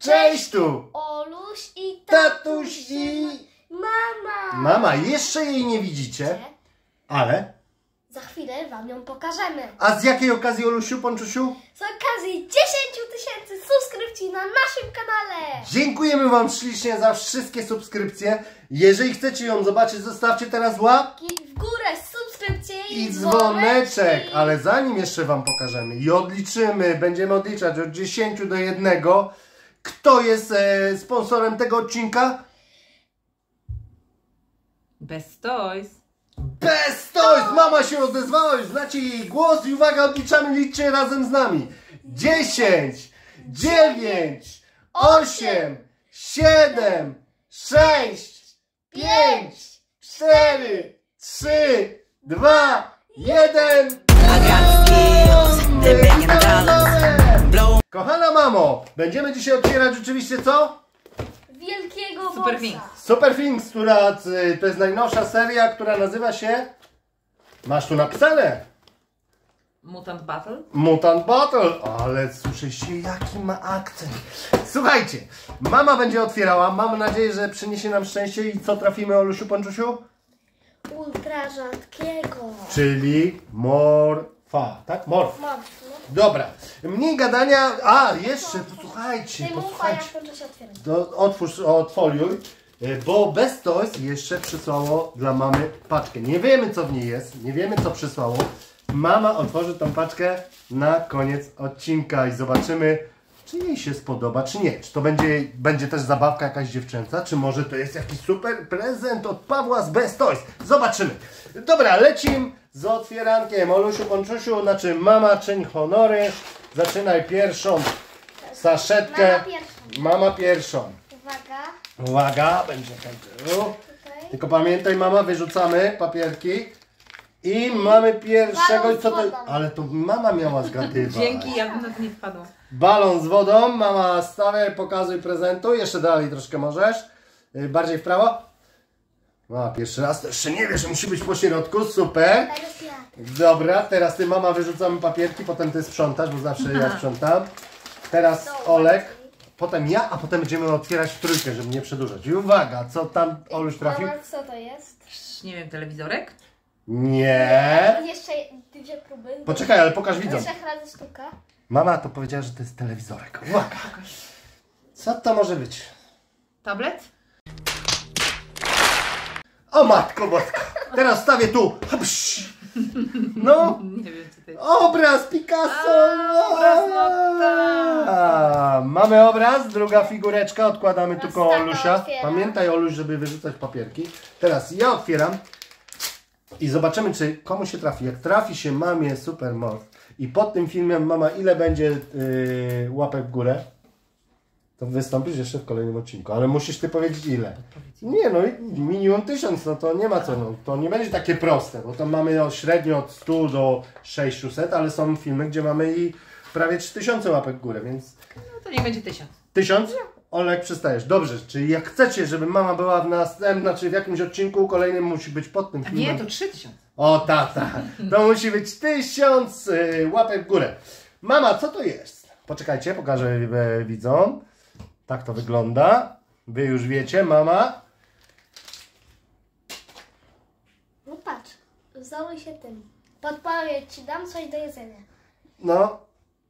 Cześć tu! Oluś i Tatuś i... mama! Mama, jeszcze jej nie widzicie, ale... Za chwilę wam ją pokażemy. A z jakiej okazji, Olusiu, Ponczusiu? Z okazji 10 000 subskrypcji na naszym kanale. Dziękujemy wam ślicznie za wszystkie subskrypcje. Jeżeli chcecie ją zobaczyć, zostawcie teraz łapki I w górę subskrypcje i dzwoneczek. Ale zanim jeszcze wam pokażemy i odliczymy, będziemy odliczać od 10 do 1, kto jest sponsorem tego odcinka? Best Toys. Best Toys! Mama się odezwała, już znacie jej głos i uwaga, odliczamy, liczcie razem z nami. 10, 9, 8, 7, 6, 5, 4, 3, 2, 1. Kochana mamo, będziemy dzisiaj otwierać oczywiście co? Wielkiego Super bossa. Things. Super Things, która to jest najnowsza seria, która nazywa się... Masz tu napisane? Mutant Battle. Mutant Battle, ale słyszeliście jaki ma akcent. Słuchajcie, mama będzie otwierała, mam nadzieję, że przyniesie nam szczęście i co trafimy, Olusiu, Ponczusiu? Ultra rzadkiego. Czyli morfa, tak? Morf. Morf, no. Dobra, mniej gadania, a jeszcze, posłuchajcie, Ty mów, a posłuchajcie. jak kończy się otwierać. Otwórz, odfoliuj, bo Best Toys jeszcze przysłało dla mamy paczkę. Nie wiemy co w niej jest, nie wiemy co przysłało. Mama otworzy tą paczkę na koniec odcinka i zobaczymy, czy jej się spodoba, czy nie. Czy to będzie też zabawka jakaś dziewczęca, czy może to jest jakiś super prezent od Pawła z Best Toys. Zobaczymy. Dobra, lecimy z otwierankiem. Olusiu, Ponczusiu, znaczy mama, czyń honory. Zaczynaj pierwszą saszetkę. Mama pierwsza. Mama pierwszą. Uwaga. Uwaga, będzie kończył. Tutaj. Tylko pamiętaj, mama, wyrzucamy papierki. I mamy pierwszego, Balon z co to... wodą. Ale to mama miała zgadywać. Dzięki, ja bym na to nie wpadła. Balon z wodą, mama stawiaj, pokazuj prezentu. Jeszcze dalej troszkę możesz. Bardziej w prawo. Mama pierwszy raz, to jeszcze nie wiesz, musi być po środku, super. Teraz ja. Dobra, teraz ty, mama, wyrzucamy papierki, potem ty sprzątasz, bo zawsze ja sprzątam. Teraz Olek, potem ja, a potem będziemy otwierać w trójkę, żeby nie przedłużać. I uwaga, co tam Oluś trafił? Mama, co to jest? Nie wiem, telewizorek? Nie. Jeszcze dwie próby. Poczekaj, ale pokaż widzom. 3 razy sztuka. Mama to powiedziała, że to jest telewizorek. Uwaga. Co to może być? Tablet? O matko boska. Teraz stawię tu. Hapsz. No. Nie wiem, co to jest. Obraz Picasso. obraz, no tak. Mamy obraz, druga figureczka. Odkładamy tu koło tata Olusia. otwiera. Pamiętaj, Oluś, żeby wyrzucać papierki. Teraz ja otwieram. I zobaczymy, czy komu się trafi. Jak trafi się mamie Super Morph i pod tym filmem mama ile będzie łapek w górę, to wystąpisz jeszcze w kolejnym odcinku. Ale musisz ty powiedzieć ile. Nie no, minimum 1000, no to nie ma co. No, to nie będzie takie proste, bo tam mamy średnio od 100 do 600, ale są filmy, gdzie mamy i prawie 3000 łapek w górę, więc... No to niech będzie 1000. 1000? Olek, przystajesz. Dobrze, czyli jak chcecie, żeby mama była w następnym, czy w jakimś odcinku kolejnym, musi być pod tym A filmem. nie, to 3000. O tata, to musi być 1000 łapek w górę. Mama, co to jest? Poczekajcie, pokażę widzom. Tak to wygląda. Wy już wiecie, mama. No patrz, załuj się tym. Podpowiedź ci, dam coś do jedzenia. No.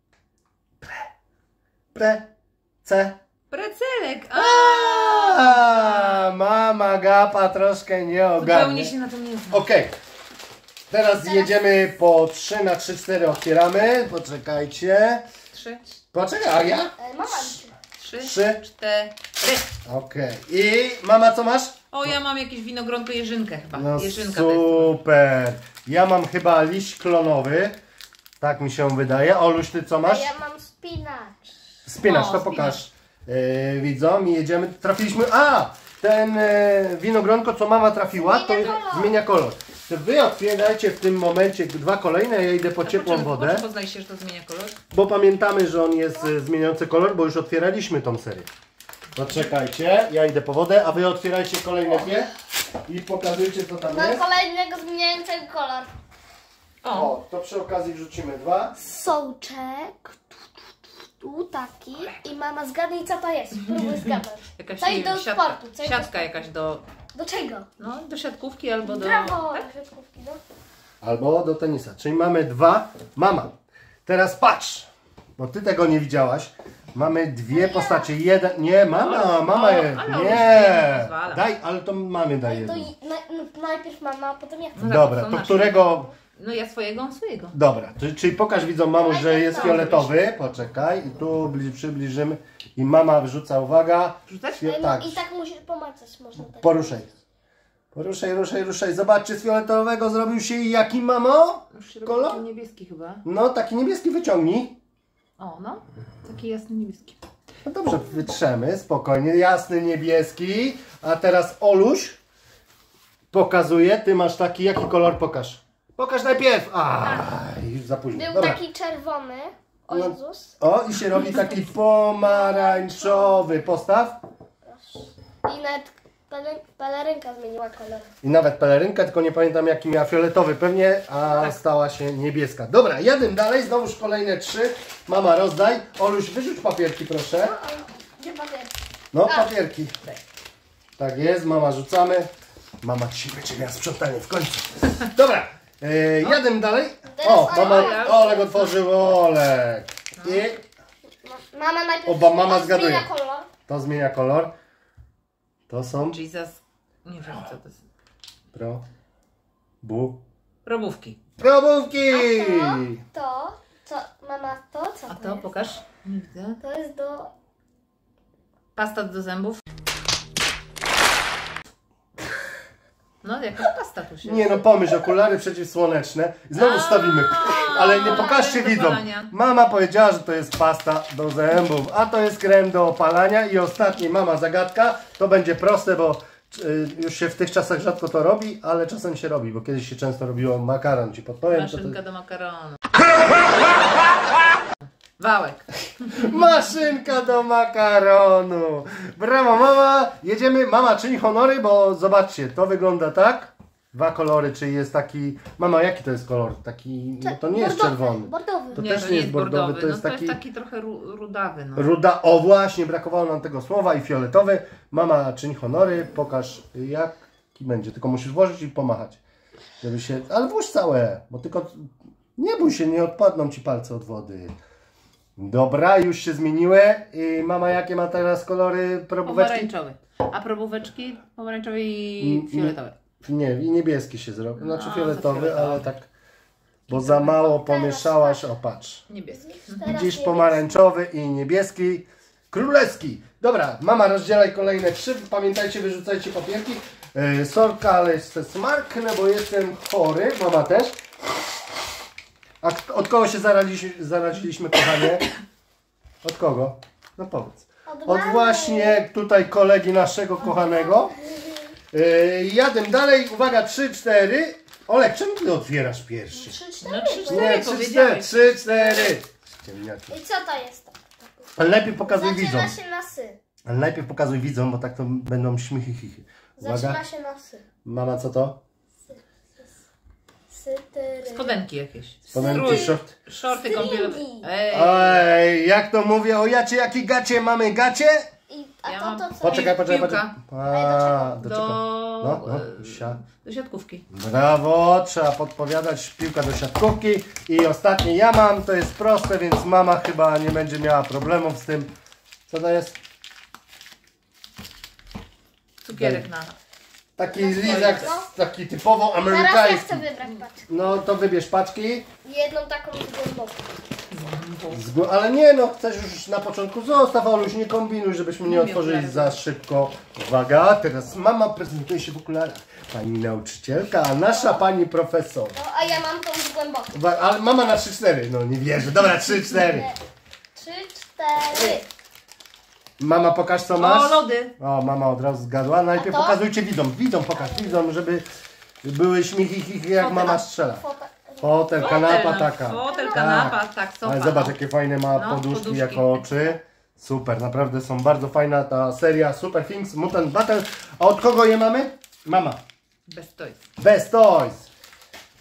C. Precelek! Mama gapa troszkę nie Zupełnie ogarnie. się na tym nie znam. Okej. Teraz jedziemy po 3 na 3, 4 otwieramy. Poczekajcie. 3, Poczekaj, a ja? Mama liczy. 3, 3. 4. Okej. I mama co masz? O, ja mam jakieś winogronko jeżynkę chyba. No Jeżynka to jest. super. Ja mam chyba liść klonowy. Tak mi się wydaje. Oluś, ty co A masz? ja mam spinacz. Spinacz, O, to pokaż widzom i jedziemy. Trafiliśmy. A! Ten winogronko, co mama trafiła, to zmienia kolor. To wy otwierajcie w tym momencie 2 kolejne, ja idę po ciepłą wodę. Po czym poznajesz się, że to zmienia kolor? Bo pamiętamy, że on jest zmieniający kolor, bo już otwieraliśmy tą serię. Poczekajcie, ja idę po wodę, a wy otwierajcie kolejne dwie i pokazujcie, co tam Mam jest. kolejnego zmieniającego kolor. O, O, to przy okazji wrzucimy 2. Soczek. tu taki i mama zgadnij co to jest. Próbuj zgadnąć. Jakaś Coś nie wiem, do siatka, sportu. Coś siatka jakaś do... do czego? No, do siatkówki albo do... Brawo! Tak? Siatkówki, no. Albo do tenisa. Czyli mamy dwa. Mama, teraz patrz, bo ty tego nie widziałaś. Mamy dwie postacie. Jeden. Nie, mama je. ale Nie. pozwala. Daj, ale to mamie daj To jedno. najpierw mama, a potem ja chcę. No Dobra, są to nasze. którego. No ja swojego, on swojego. Dobra, czyli pokaż widzom mamu, że Najpierw jest to. fioletowy. Poczekaj. I tu przybliżymy. I mama wyrzuca, uwaga. Rzucać? Tak. I tak musisz pomacać, można tak. Poruszaj. Ruszaj. Zobaczcie, z fioletowego zrobił się jaki, mamo? Już się robi Kolor? taki niebieski chyba. No, taki niebieski wyciągnij. O, no. Taki jasny niebieski. No dobrze, wytrzemy, spokojnie, jasny niebieski. A teraz Oluś pokazuje, ty masz taki, jaki kolor pokaż? Pokaż najpierw! Już za późno. Był Dobra. taki czerwony. O No. Jezus. O, i się robi taki pomarańczowy. Postaw. I nawet pelerynka zmieniła kolor. I nawet pelerynkę, tylko nie pamiętam jaki miała fioletowy pewnie, a Tak. stała się niebieska. Dobra, jadę dalej, znowuż kolejne 3. Mama, rozdaj. Oluś, wyrzuć papierki, proszę. Gdzie papier? No, papierki. Tak jest, mama rzucamy. Mama dzisiaj będzie miała sprzątanie w końcu. Dobra, jadę dalej. O, Teraz mama, Olek otworzył, Olek. I Mama najpierw Oba mama zgaduje. zmienia kolor. to zmienia kolor. To są Jesus. Nie wiem co to jest. Probówki. probówki. Mama, co A to to jest? pokaż. Nie widzę. To jest do... Pasta do zębów. No, jakaś pasta tu się... Nie no, pomyśl, okulary przeciwsłoneczne. Znowu stawimy. Ale nie pokażcie krem do widzom. opalania. Mama powiedziała, że to jest pasta do zębów, a to jest krem do opalania. I ostatni, mama, zagadka. To będzie proste, bo już się w tych czasach rzadko to robi, ale czasem się robi, bo kiedyś się często robiło makaron. Ci podpowiem, co to Maszynka do makaronu. Wałek. Maszynka do makaronu. Brawo, mama. Jedziemy. Mama, czyni honory, bo zobaczcie, to wygląda tak. Dwa kolory, czyli jest taki... Mama, jaki to jest kolor? Taki... No to nie jest Bordowy, czerwony. Bordowy. To też nie jest bordowy, to jest no, taki... To jest taki trochę rudawy. No. Ruda, o właśnie, brakowało nam tego słowa i fioletowy. Mama, czyń honory, pokaż jaki będzie. Tylko musisz włożyć i pomachać. Żeby się... Ale włóż całe, bo tylko... Nie bój się, nie odpadną ci palce od wody. Dobra, już się zmieniły. I mama, jakie ma teraz kolory probóweczki? Pomarańczowy. A probóweczki pomarańczowe i fioletowe. Nie, i niebieski się zrobił. Znaczy No, to fioletowy, fioletowy. ale tak... Bo za mało pomieszałaś. O, patrz. Niebieski. Teraz Widzisz, nie pomarańczowy i niebieski. Królewski. Dobra, mama, rozdzielaj kolejne 3. Pamiętajcie, wyrzucajcie papierki. Sorka, ale se smarknę, bo jestem chory. Mama też. A od kogo się zaraziliśmy, kochanie? Od kogo? No powiedz. Od mamy. właśnie tutaj kolegi naszego kochanego. Jadę dalej. Uwaga, 3, 4. Olek, czemu ty otwierasz pierwszy? 3, No 4. 3, Nie, 4 3, 4. powiedziałeś. 3, 4. Ciemniaki. I co to jest? Ale najpierw pokazuj widzom. Zaczyna się na sy. Ale najpierw pokazuj widzom, bo tak to będą śmichy chichy. Uwaga. Zaczyna się na sy. Mama, co to? Sytyry. Spodenki jakieś. Spodenki, Strój. short. Shorty kąpielowe. Stringi. Ej. Ej, jak to mówię o jacie, jakie gacie? Mamy gacie? A Ja to mam- to co? Poczekaj. Piłka. A, do czego? Do... No, sia. do siatkówki. Brawo, trzeba podpowiadać, piłka do siatkówki. I ostatnie ja mam, to jest proste, więc mama chyba nie będzie miała problemów z tym. Co to jest? Cukierek na... Taki lizak, taki typowo Teraz ja amerykański. chcę wybrać paczkę. No to wybierz paczki. Jedną taką głęboką. Ale nie no, chcesz już na początku zostaw, Oluś, nie kombinuj, żebyśmy nie otworzyli za szybko. Uwaga, teraz mama prezentuje się w okularach. Pani nauczycielka, a nasza pani profesor. No, a ja mam tą głęboką. Uwaga, ale mama na 3-4, no nie wierzę. Dobra, 3-4. 3, 4. Mama, pokaż co O, masz. lody. O, mama od razu zgadła. Najpierw A to? pokazujcie widzom, pokaż widzom, żeby były śmichy chichy, jak mama strzela. Fotel, kanapa taka. Fotel, kanapa, tak, sofa. Ale zobacz, jakie fajne ma No, poduszki poduszki. jako oczy. Super, naprawdę są bardzo fajna ta seria Super Things Mutant Battle. A od kogo je mamy? Mama. Bez toys. Best Toys.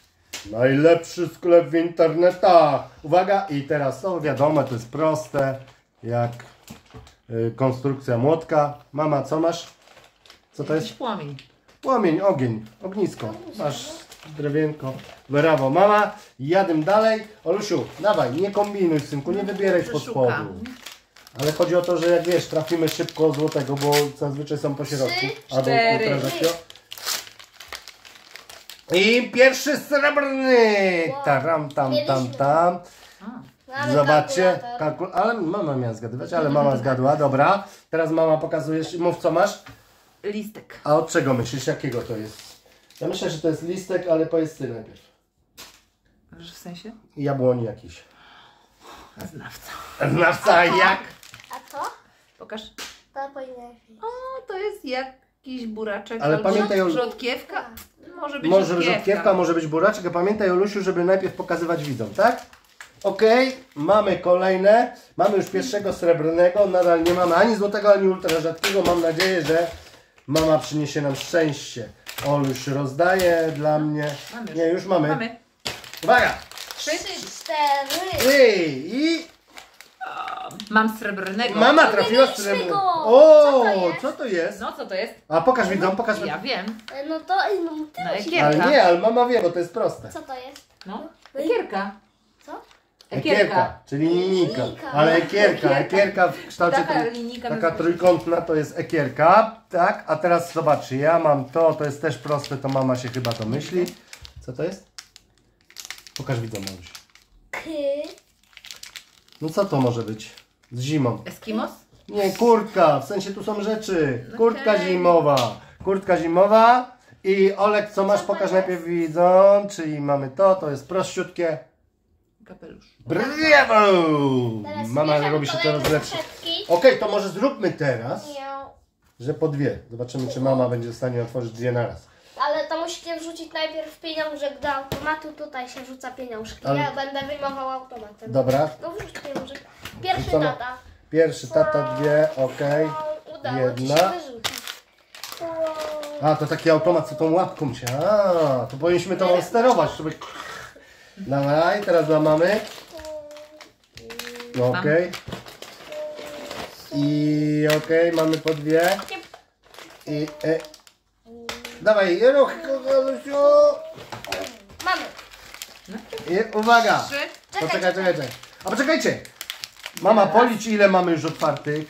Najlepszy sklep w internetach. Uwaga, i teraz to wiadomo, to jest proste. jak konstrukcja młotka. Mama, co masz? Co to jest? Jakiś płomień. Płomień, ogień, ognisko. Masz drewienko, brawo. Mama, jadę dalej. Olusiu, dawaj, nie kombinuj, synku, nie wybieraj spod spodu. Przeszukam. Ale chodzi o to, że jak wiesz, trafimy szybko złotego, bo zazwyczaj są po środku. 3, 4. I pierwszy srebrny! Wow. Taram, tam. Mamy Zobaczcie, kalkulator. ale mama miała zgadywać, ale mama zgadła, dobra. Teraz mama pokazujesz, mów co masz. Listek. A od czego myślisz, jakiego to jest? Ja myślę, że to jest listek, ale powiedz ty najpierw. W sensie? Jabłoni jakiś. Znawca. Znawca jak? A to? Pokaż. To powinno być. O, to jest jakiś buraczek. Ale albo pamiętaj o- rzodkiewka. Może być Może być rzodkiewka. rzodkiewka, może być buraczek, a pamiętaj Olusiu, żeby najpierw pokazywać widzom, tak? Okej, mamy kolejne. Mamy już pierwszego srebrnego, nadal nie mamy ani złotego, ani ultra rzadkiego. Mam nadzieję, że mama przyniesie nam szczęście. Oluś rozdaje dla mnie. Mamy już. Nie, już mamy. Mamy. Uwaga! 3, 4. I Mam srebrnego. mama trafiła mieliśmy srebrnego. go! O, Co to jest? co to jest? No co to jest? A pokaż widzom, pokaż. Ja wiem. No to no, ty No, musisz- ekierka. Ale nie, ale mama wie, bo to jest proste. Co to jest? No. Ekierka. Co? Ekierka, czyli linijka. Linijka. Ale ekierka w kształcie Taka linijka taka bez- trójkątna to jest ekierka, tak? A teraz zobaczcie, ja mam to jest też proste, to mama się chyba domyśli. Co to jest? Pokaż widzom, Maruś. K. No co to może być? Z zimą. Eskimos? Nie, kurtka, w sensie tu są rzeczy. Kurtka Okej. zimowa. Kurtka zimowa. I Olek, co masz? Co to Pokaż jest? najpierw widzom, czyli mamy to jest prościutkie. Kapelusz. Brawo! Teraz Mama bierzemy robi się kolejne coraz lepsze. saszetki. Okej, to może zróbmy teraz, Miau. że po dwie. Zobaczymy, czy mama będzie w stanie otworzyć dwie naraz. Ale to musicie wrzucić najpierw pieniążek do automatu. Tutaj się rzuca pieniążki. Ale- Ja będę wyjmował automatem. Dobra. No wrzuć pieniążek. Pierwszy Rzucamy. tata. Pierwszy, tata, dwie, okej. O, udało Jedna. ci się wyrzucić. A, to taki automat, co tą łapką się. A, to powinniśmy to sterować, żeby... Dawaj, teraz dla mamy. No, okej. I okej, mamy po dwie. I... Dawaj, ruch, Olusiu. Mamy. I uwaga. 3. Poczekaj. A poczekajcie. Mama, policz ile mamy już otwartych.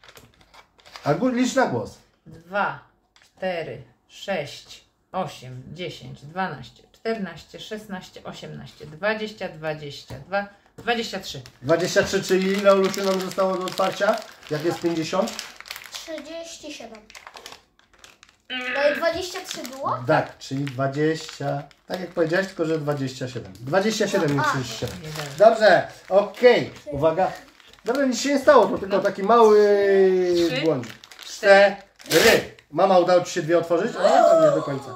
A licz na głos. 2, 4, 6, 8, 10, 12, 14, 16, 18, 20, 22, 23. 23, czyli ile Olusiu nam zostało do otwarcia? Jak jest 50? 37. No i 23 było? Tak, czyli 20. Tak jak powiedziałeś, tylko że 27. 27 nie 37. Dobrze, okej. Uwaga. Dobra, nic się nie stało, to tylko taki mały Trzy. błąd. 4. Mama, udało ci się dwie otworzyć? A nie, to nie do końca.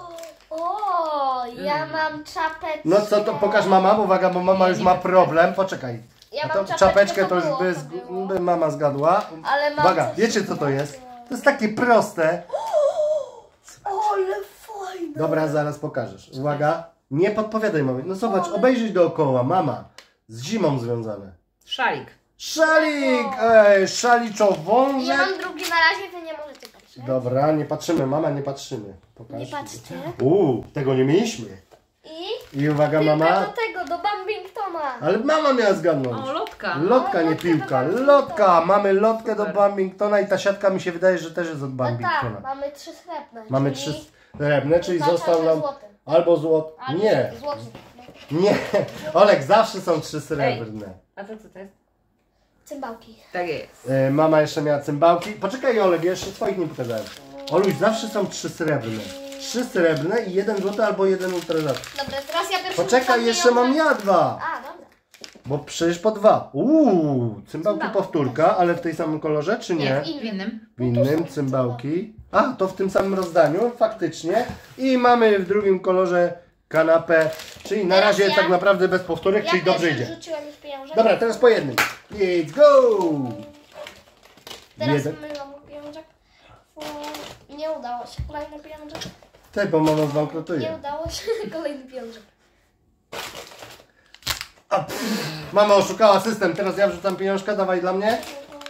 O, ja mam czapeczkę. No co to, pokaż mama, uwaga, bo mama już ma problem. Poczekaj. Ja A mam to czapeczkę to już było, by, to było. by mama zgadła. Ale mam Uwaga, coś wiecie co to jest? To jest takie proste. Ale fajne. Dobra, zaraz pokażesz. Uwaga, nie podpowiadaj mamie. No zobacz, obejrzyj dookoła, mama. Z zimą związane. Szalik. Szalik! Szaliczowążek. Ja mam drugi na razie, wy nie możecie patrzeć. Dobra, nie patrzymy, mama, nie patrzymy. Pokaż. Nie patrzcie. Tego nie mieliśmy. I uwaga, Piłka mama. do tego, do Bambingtona. Ale mama miała zgadnąć. O, lotka. Lotka, nie Lotka piłka. do Bambingtona. Lotka. Mamy lotkę do Super. Bambingtona i ta siatka mi się wydaje, że też jest od No tak, Bambingtona. mamy 3 srebrne. Mamy czyli 3 srebrne, czyli oznacza, został że nam złoty. albo złot. Albo Nie, Złoty. nie. Olek, zawsze są 3 srebrne. A to co to jest? Cymbałki. Tak jest. Mama jeszcze miała cymbałki. Poczekaj, Olek, jeszcze swoich nie pokazałem. Oluś, zawsze są 3 srebrne. 3 srebrne i 1 złoty albo 1 ultrarzadki. Dobra, teraz ja pierwszy Poczekaj, rzucam jeszcze mam pieniądze. ja 2. A, dobra. Bo przecież po 2. Cymbałki Cymbałki. powtórka, ale w tej samym kolorze, czy nie? W innym. W innym cymbałki. A, to w tym samym rozdaniu, faktycznie. I mamy w drugim kolorze kanapę, czyli na Teraz razie ja. tak naprawdę bez powtórek, Ja czyli dobrze pierwszy idzie. rzuciłem już pieniążek. Dobra, teraz po jednym. Let's go! Teraz Jeden. mylam pieniążek. Nie udało się. Kolejny pieniążek. Ty, bo mama Nie zbankrutuje. udało się. Kolejny pieniążek. Mama oszukała system, teraz ja wrzucam pieniążka, dawaj dla mnie.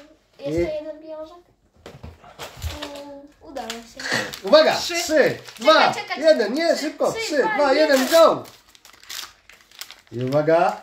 Jeszcze jeden białżek. Udało się. Uwaga! Trzy. 3, 2, czekaj. 1, nie, szybko! 3, 3, 2, 2, 1, go! I uwaga!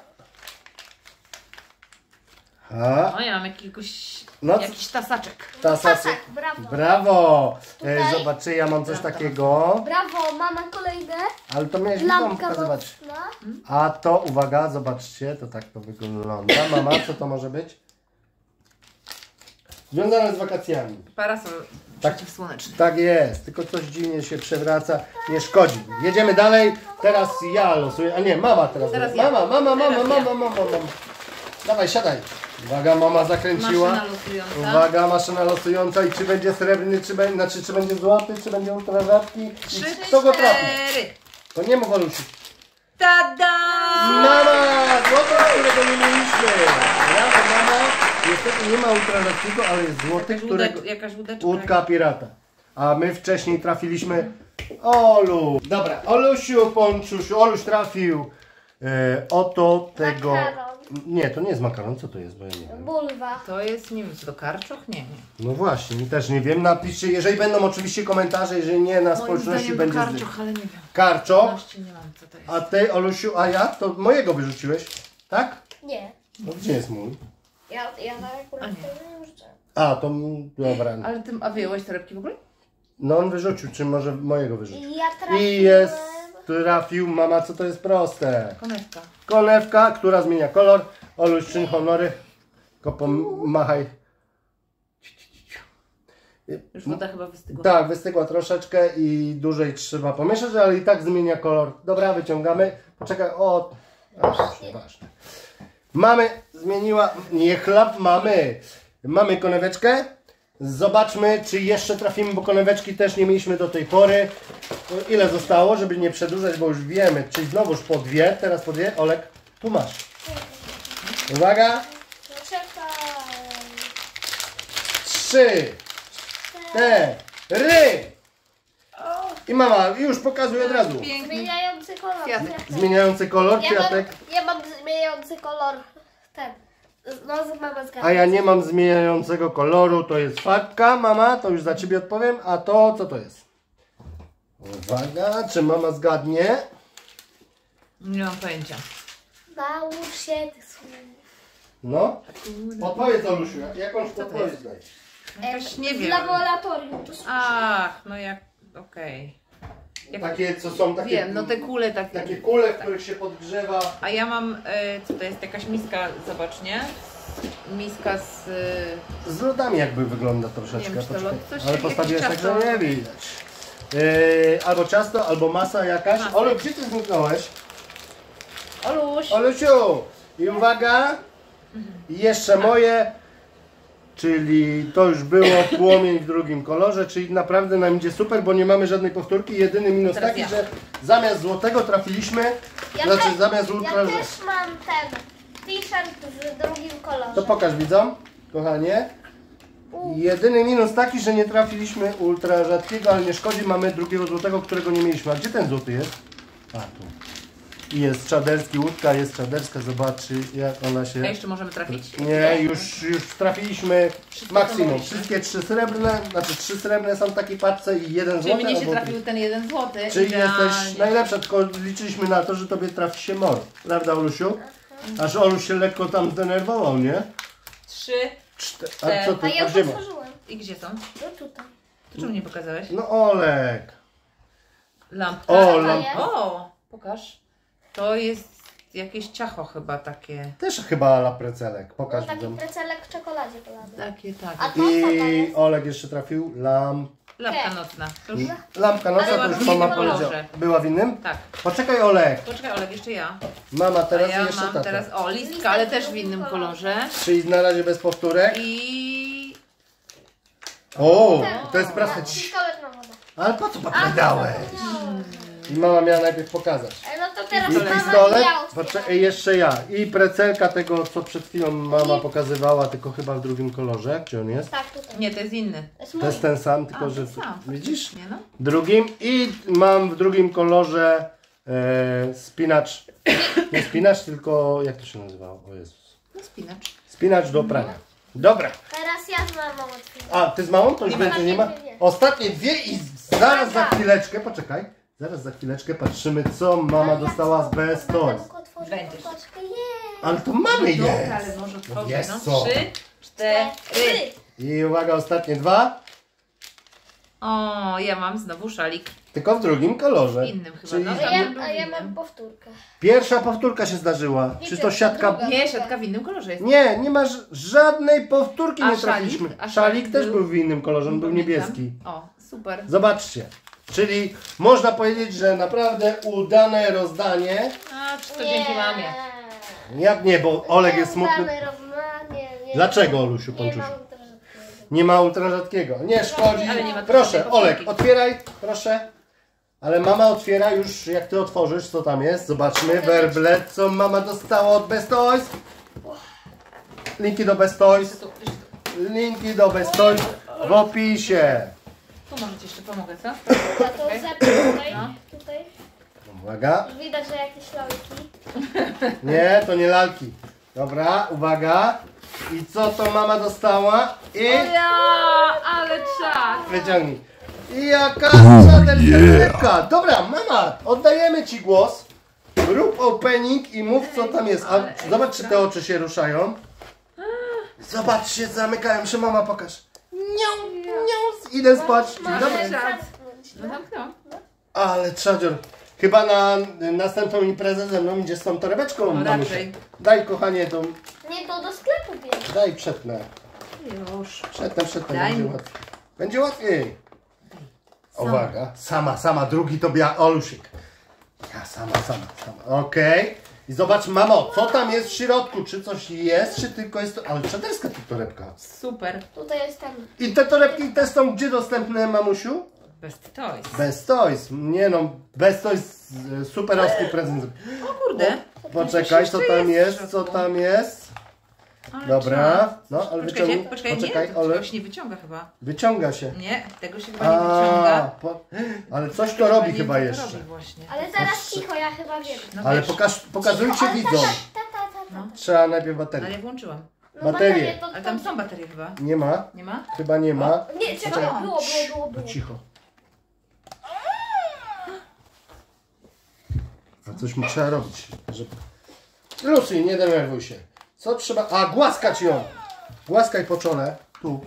A, No ja mam jakiś No, jakiś tasaczek. tasaczek. Brawo. Brawo! Tutaj. Zobaczcie, ja mam coś takiego. Brawo, mama kolejne. Ale to miałeś widzom Lampka pokazywać. mocna. A to, uwaga, zobaczcie, to tak to wygląda. Mama, co to może być? Związane z wakacjami. Parasol Tak. przeciwsłoneczny. Tak jest, tylko coś dziwnie się przewraca, nie szkodzi. Jedziemy dalej, teraz ja losuję, a nie, mama teraz. Teraz ja. Mama. Dawaj, siadaj. Uwaga, mama zakręciła. Maszyna losująca. Uwaga, maszyna losująca i czy będzie srebrny, czy będzie złoty, czy będzie ultrarzadki. I 3, kto go trafi? 4. To nie mów, Olusiu. Tada! Mama! Złoty, którego nie mieliśmy. Brawo, mama. Niestety nie ma ultrarzadkiego, ale jest złoty, którego... Jakaś łódeczka. Łódka pirata. A my wcześniej trafiliśmy... Olu! Dobra, Olusiu, Ponczusiu, Oluś trafił oto tego... Makaron. Nie, to nie jest makaron, co to jest, bo ja nie wiem. Bulwa. To jest, nie wiem, co to karczoch? Nie. No właśnie, też nie wiem. Napiszcie, jeżeli będą oczywiście komentarze, jeżeli nie, na Moim społeczności zdaniem będzie... karczoch, ale nie wiem. Karczo. Pewności nie mam, co to jest. A ty, Olusiu, a ja? To mojego wyrzuciłeś, tak? Nie. No gdzie jest mój? Ja akurat A nie. tego nie użyczę. A, to... Dobra. Ale ty, a wyjąłeś torebki w ogóle? No on wyrzucił, czy może mojego wyrzucił? I ja trafiłem... I jest... Trafił, mama, co to jest proste. Konewka. Konewka, która zmienia kolor. Oluś, czyn honory. Tylko pomachaj. Już woda chyba wystygła. Tak, wystygła troszeczkę i dłużej trzeba pomieszać, ale i tak zmienia kolor. Dobra, wyciągamy. Poczekaj, o... Ważne. Mamy, zmieniła... Nie chlap, mamy. Mamy koneweczkę. Zobaczmy, czy jeszcze trafimy, bo koneweczki też nie mieliśmy do tej pory. Ile zostało, żeby nie przedłużać, bo już wiemy. Czyli znowuż po dwie, teraz po dwie. Olek, tu masz. Uwaga. Czekaj. 3, 4. I mama już pokazuje od razu. Piękny. Zmieniający kolor. Kwiatek. Zmieniający kolor, kwiatek. Ja mam zmieniający kolor. Ten. No, mama zgadza. A ja nie mam zmieniającego koloru, to jest farbka, mama, to już za ciebie odpowiem. A to, co to jest? Uwaga, czy mama zgadnie? Nie mam pojęcia. Naucz się tych słów. No. Odpowiedz, Olusiu, jakąś odpowiedź daj. Jakaś, nie W wiem. laboratorium. To Ach, no jak, okej. Takie, co są takie... Wiem, no te kule takie. Takie kule, w których się podgrzewa. A ja mam, co to jest, jakaś miska, zobacz, nie? Miska z... Z lodami jakby wygląda troszeczkę. Nie wiem, czy to poczekaj. lód, coś Ale jak- postawiłeś tak, jakieś że ciasto. nie widać. Albo ciasto, albo masa jakaś. Masa. Olu, gdzie ty zniknąłeś? Oluś! Olusiu! I uwaga! I jeszcze moje. Czyli to już było płomień w drugim kolorze, czyli naprawdę nam idzie super, bo nie mamy żadnej powtórki. Jedyny minus Teraz taki, ja. że zamiast złotego trafiliśmy, znaczy zamiast ultra... Ja też mam ten t-shirt w drugim kolorze. To pokaż widzom, kochanie. Jedyny minus taki, że nie trafiliśmy ultra rzadkiego, ale nie szkodzi, mamy drugiego złotego, którego nie mieliśmy. A gdzie ten złoty jest? A tu. I jest czaderski, łódka jest czaderska, zobaczy jak ona się... A jeszcze możemy trafić? Nie, już trafiliśmy Wszystko maksimum. to mogliśmy. Wszystkie 3 srebrne, znaczy 3 srebrne są w takiej paczce i jeden Czyli złoty. mnie się albo trafił ten jeden złoty. Czyli Idealnie. jesteś najlepsza, tylko liczyliśmy na to, że tobie trafi się mor. Prawda, Olusiu? Aż Oluś się lekko tam zdenerwował, nie? 3. A co A ty, ja a już gdzie masz? otworzyłem. I gdzie są? No tutaj. To czemu nie pokazałeś? No Olek. Lampka. O, to lamp. jest? O, pokaż. To jest jakieś ciacho chyba takie. Też chyba la precelek. Pokaż Taki widzom. precelek w czekoladzie polany. Takie, tak. A to co to I jest? Olek jeszcze trafił Lampka nocna. To już... lampka noca, Ale to już w mama innym powiedziała. kolorze. Była w innym? Tak. Poczekaj Olek. Poczekaj, Olek, jeszcze ja. Mama A teraz ja i jeszcze mam tata. teraz, o, listka, Listek ale w też w drugim innym kolorze. kolorze. Czyli na razie bez powtórek. I... O, to jest proste. Pistolet na wodę. Ale po co papiery dałeś? I mama miała najpierw pokazać. No to teraz I mama pistolet, miała poczekaj, jeszcze ja. I precelka tego, co przed chwilą mama pokazywała, tylko chyba w drugim kolorze. Gdzie on jest? Tak, tutaj. Nie, to jest inny. To jest To mój. jest ten sam, tylko A, że... ten sam, Widzisz? Nie no. Drugim. I mam w drugim kolorze spinacz. Nie spinacz, tylko jak to się nazywało? O Jezus. No spinacz. Spinacz do prania. Dobra. Teraz ja z mamą otwieram. A, ty z mamą? To już Nie więcej nie ma? dwie. Ostatnie dwie i zaraz za chwileczkę, poczekaj. Zaraz za chwileczkę patrzymy, co mama dostała z Best Toys. Będziesz. Ale to mamy Dobra, jest. ale może otworzyć. Jest No, co. 3, 4. I uwaga, ostatnie dwa. O, ja mam znowu szalik. Tylko w drugim kolorze. Innym chyba, Czyli no. A ja mam powtórkę. pierwsza powtórka się zdarzyła. Czy to siatka... druga. Nie, siatka w innym kolorze jest. Nie masz żadnej powtórki, A nie szalik? trafiliśmy. A Szalik szalik też był- był w innym kolorze, on był Pamiętam. niebieski. O, super. Zobaczcie. Czyli można powiedzieć, że naprawdę udane rozdanie. A, czy to dzięki mamie? Jak nie, bo Olek jest smutny. Dlaczego, Olusiu, Nie Ponczusiu? mam teraz. Nie ma ultrarzadkiego. Nie szkodzi. Ale nie ma Proszę, żadnej Olek, powtórki. otwieraj, proszę. Ale mama otwiera już, jak ty otworzysz, co tam jest. Zobaczmy, werble, co mama dostała od Best Toys. Linki do Best Toys. Linki do Best Toys w opisie. Tu może ci jeszcze pomogę, co? Ja to zepnę tutaj. No. Tutaj. Uwaga. Już widać, że jakieś lalki. Nie, to nie lalki. Dobra, uwaga. I co to mama dostała? I Ja, ale czas. wyciągnij. I jaka czaderka. Dobra, mama, oddajemy ci głos. Rób opening i mów, co tam jest. A zobacz, czy te oczy się ruszają. Zobacz, się zamykają się, mama, pokaż. Nią, nią, idę spać. Dzień dobry. Możesz zamknąć. No zamknąłem. Ale czadzior. Chyba na następną imprezę ze mną idzie z tą torebeczką. No mamusia. raczej. Daj, kochanie, tą. Nie, to do sklepu bierz. Daj, przetnę. Już. Przetnę. Daj Będzie mu. łatwiej. Będzie łatwiej. Sama. Uwaga. Sama. Drugi to Olusiek. Ja sama. Okej. I zobacz, mamo, co tam jest w środku? Czy coś jest, czy tylko jest to... Ale czaderska ta torebka. Super. Tutaj jest ten. I te torebki też są gdzie dostępne, mamusiu? Best Toys. Best Toys. Nie no, Best Toys, superowski prezent. O kurde. Poczekaj, co jeszcze tam jest w jest, co środku. tam jest. Ale Dobra, czas. no, ale Poczekajcie, wyciągnij. poczekaj, Poczekaj, nie, to ale tego się nie wyciąga chyba. wyciąga się. Nie, tego się chyba nie wyciąga. Ale coś to robi nie chyba wiem, co to jeszcze. robi właśnie. Ale zaraz cicho, ja chyba wiem. No Ale wiesz, pokazujcie Ale widzom. Ta. No. Trzeba najpierw Ale baterię. ja włączyłam. No Baterie. to, Ale tam są baterie chyba. Nie ma, Nie ma? chyba nie ma. Nie, czekaj, było. No cicho. A coś mi trzeba robić, żeby... Lucy, nie denerwuj się. Co trzeba... A, głaskać ją. Głaskaj po czole. Tu.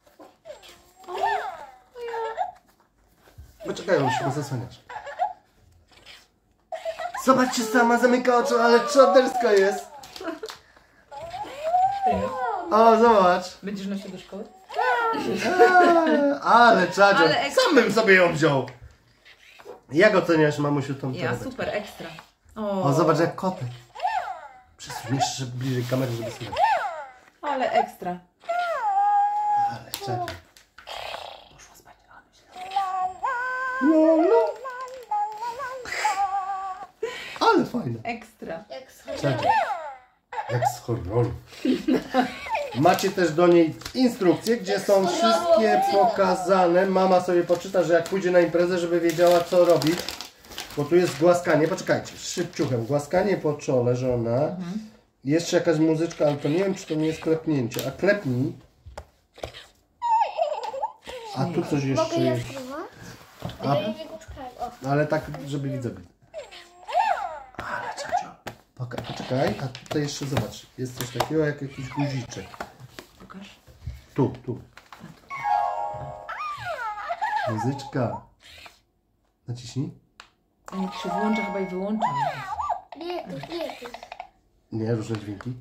Poczekaj, on się zasłaniasz. Zobaczcie, sama zamyka oczy, ale czaderska jest. O, zobacz. Będziesz nosił do szkoły? Ale czadzior. Ale ekstra. Sam bym sobie ją wziął. Jak oceniasz, mamusiu, tą Ja, torebeczkę? super, ekstra. O, zobacz jak kotek. Przesuń jeszcze bliżej kamery, żeby słychać. Ale ekstra. Ale czadzior. Poszła spać. No. Ale fajne. Ekstra. Jak schodzę. Czadzior. Jak z horroru. Macie też do niej instrukcje, gdzie są wszystkie pokazane. Mama sobie poczyta, że jak pójdzie na imprezę, żeby wiedziała, co robić. Bo tu jest głaskanie, poczekajcie, szybciuchem. Głaskanie po czole, żona. Jeszcze jakaś muzyczka, ale to nie wiem, czy to nie jest klepnięcie. A klepnij. A tu coś jeszcze Mogę ja jest. spróbować? A, Ja jej nie doczekałem. O. ale tak, żeby widzowie. Ale czacio. Poczekaj, a tutaj jeszcze zobacz. Jest coś takiego jak jakiś guziczek. Pokaż. Tu. Muzyczka. Naciśnij. A jak się włącza, chyba i wyłączam. Nie. Nie, różne dźwięki.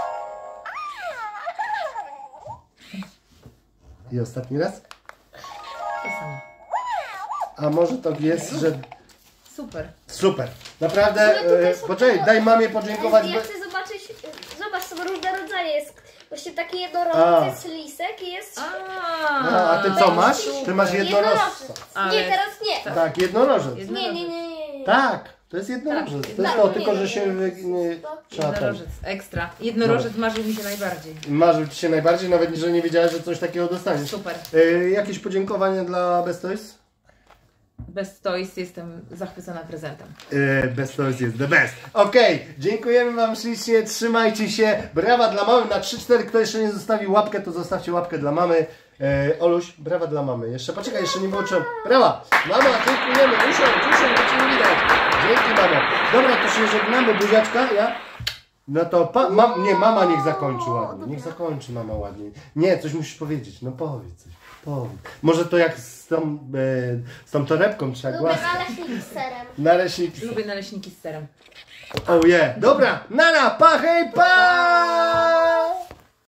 I ostatni raz. To samo. A może to jest, że... Super. Super. Naprawdę, Ale tutaj są poczekaj, tego- daj mamie podziękować. Ja chcę zobaczyć, zobacz, są różne rodzaje. Jest właśnie taki jednorożec, jest lisek i jest... A ty co masz? Ty masz jednorożca. Jednorożec. Nie, teraz nie. Tak, jednorożec. Nie. Tak, to jest jednorożec. To jest Tak, to, nie, tylko nie, że nie. się trzeba ten. Jednorożec, ekstra. Jednorożec marzył mi się najbardziej. Marzył ci się najbardziej, nawet że nie wiedziałeś, że coś takiego dostaniesz. Super. Jakieś podziękowania dla Best Toys? Best Toys, jestem zachwycona prezentem. Best Toys jest the best. Okej, dziękujemy wam ślicznie, trzymajcie się. Brawa dla mamy na 3-4. Kto jeszcze nie zostawił łapkę, to zostawcie łapkę dla mamy. Oluś, brawa dla mamy. Jeszcze, poczekaj, jeszcze nie włączyłem. Brawa! Mama, dziękujemy. Usiądź, bo cię nie widać. Dzięki, mamo. Dobra, to się żegnamy, buziaczka, ja? No to, nie, mama niech zakończy ładnie. Niech zakończy mama ładnie. Nie, coś musisz powiedzieć. No powiedz coś. Powiedz. Może to jak z tą torebką trzeba Lubię głaskać. naleśniki z serem. Naleśniki. Lubię naleśniki z serem. Oh yeah. Dobra, nara, pa, hej, pa!